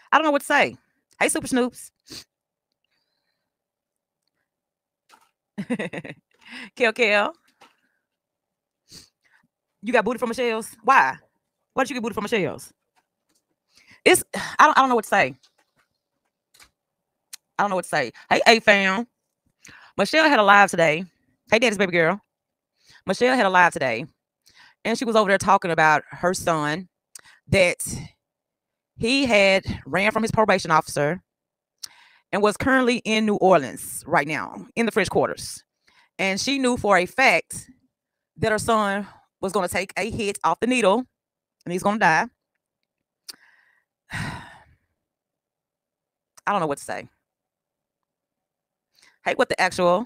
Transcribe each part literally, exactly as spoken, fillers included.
I don't know what to say. Hey, Super Snoops. Kel Kel. You got booty from Michelle's? Why? Why did you get booty from Michelle's? It's I don't I don't know what to say. I don't know what to say. Hey, hey fam. Michelle had a live today. Hey, daddy's baby girl. Michelle had a live today. And she was over there talking about her son that he had ran from his probation officer and was currently in New Orleans right now in the French quarters. And she knew for a fact that her son was going to take a hit off the needle and he's going to die. I don't know what to say. Hey, what the actual?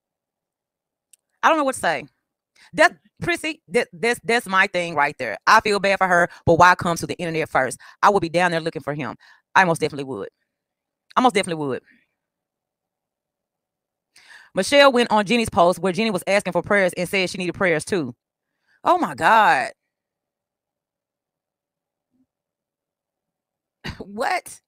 I don't know what to say. That Prissy, that, that's that's my thing right there. I feel bad for her, but why come to the internet first? I would be down there looking for him. I most definitely would. I most definitely would. Michelle went on Jenny's post where Jenny was asking for prayers and said she needed prayers too. Oh my God. What?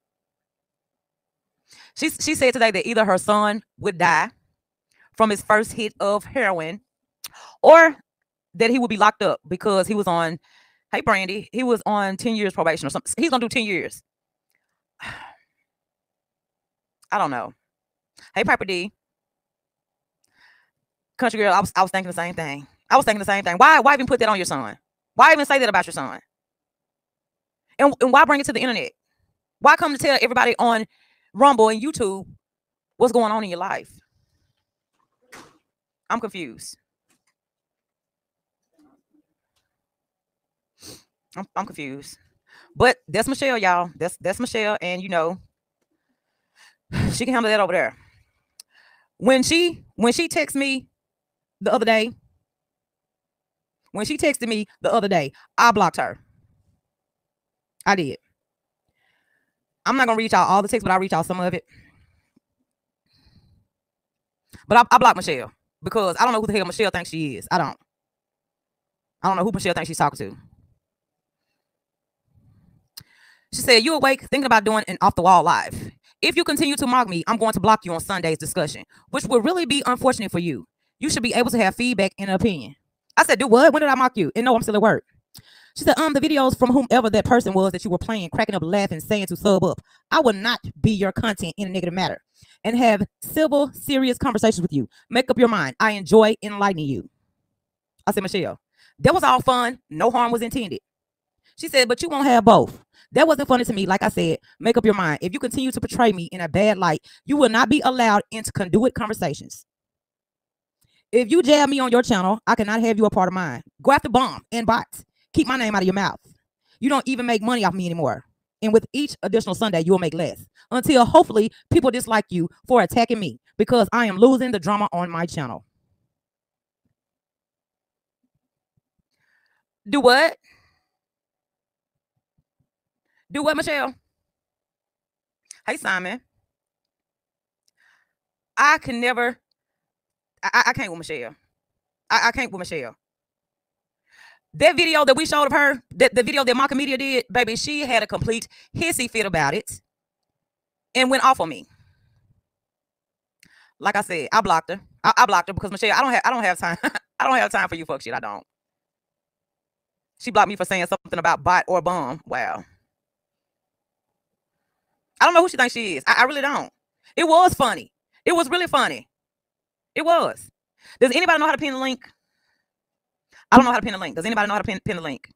She, she said today that either her son would die from his first hit of heroin or that he would be locked up because he was on, hey, Brandy, he was on ten years probation or something. He's going to do ten years. I don't know. Hey, Piper D. Country girl, I was, I was thinking the same thing. I was thinking the same thing. Why, why even put that on your son? Why even say that about your son? And, and why bring it to the internet? Why come to tell everybody on Rumble and YouTube what's going on in your life? I'm confused. I'm, I'm confused. But that's Michelle, y'all. That's that's Michelle, and you know, she can handle that over there. When she when she texted me the other day, when she texted me the other day, I blocked her. I did. I'm not gonna read y'all all the texts, but I'll read y'all some of it. But I, I blocked Michelle because I don't know who the hell Michelle thinks she is. I don't. I don't know who Michelle thinks she's talking to. She said, "You awake thinking about doing an off the wall live. If you continue to mock me, I'm going to block you on Sunday's discussion, which will really be unfortunate for you. You should be able to have feedback and an opinion." I said, "Do what? When did I mock you?" And no, I'm still at work. She said, um, the videos from whomever that person was that you were playing, cracking up, laughing, saying to sub up. I will not be your content in a negative matter and have civil, serious conversations with you. Make up your mind. I enjoy enlightening you. I said, Michelle, that was all fun. No harm was intended. She said, but you won't have both. That wasn't funny to me. Like I said, make up your mind. If you continue to portray me in a bad light, you will not be allowed into conduit conversations. If you jab me on your channel, I cannot have you a part of mine. Go after bomb and bots. Keep my name out of your mouth. You don't even make money off me anymore. And with each additional Sunday, you will make less. Until hopefully people dislike you for attacking me because I am losing the drama on my channel. Do what? Do what, Michelle? Hey, Simon. I can never. I, I can't with Michelle. I, I can't with Michelle. That video that we showed of her, that the video that Maka Media did, baby, she had a complete hissy fit about it and went off on me. Like I said, I blocked her. I, I blocked her because Michelle, I don't have I don't have time. I don't have time for you fuck shit. I don't. She blocked me for saying something about bot or bomb. Wow. I don't know who she thinks she is. I, I really don't. It was funny. It was really funny. It was. Does anybody know how to pin the link? I don't know how to pin the link. Does anybody know how to pin, pin the link?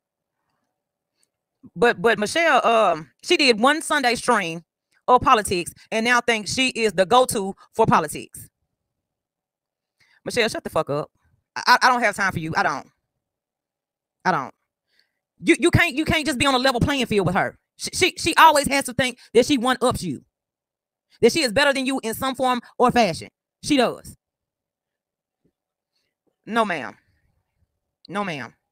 But but Michelle, um, she did one Sunday stream of politics and now thinks she is the go-to for politics. Michelle, shut the fuck up. I, I don't have time for you. I don't. I don't. You you can't you can't just be on a level playing field with her. She she, she always has to think that she one-ups you. That she is better than you in some form or fashion. She does. No, ma'am. No, ma'am.